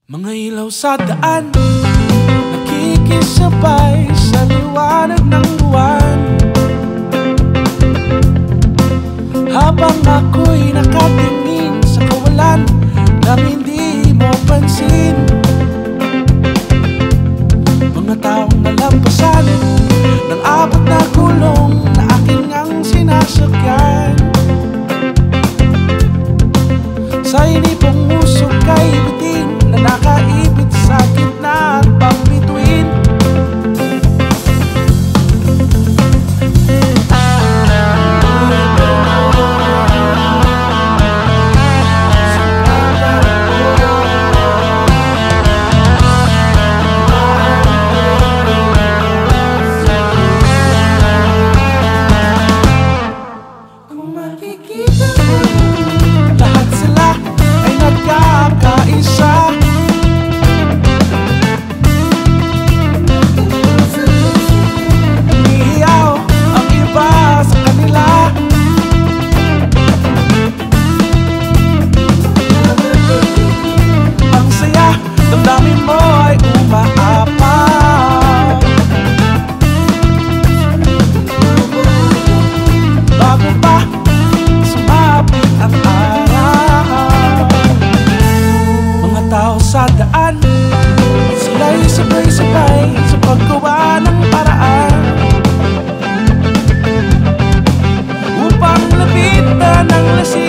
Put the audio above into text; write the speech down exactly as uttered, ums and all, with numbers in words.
Mga ilaw sa daan, nakikisabay sa liwanag ng buwan. Habang ako'y nakatingin sa kawalan nang hindi mo pansin. Mga taong nalampasan ng apat na gulong na aking ang sinasakyan. Sa inipong usok kay bitin na nakaibit sa gitna at pambituin. Kung makikita mo, lahat sila ay nagkakaisa. Umiiyaw ang iba sa kanila. Ang saya, damdamin mo ay umaapaw. Bago pa sumapit ang araw, mga tao sa daan, sila'y sabay-sabay sa paggawa ng paraan upang lapitan ang lasing.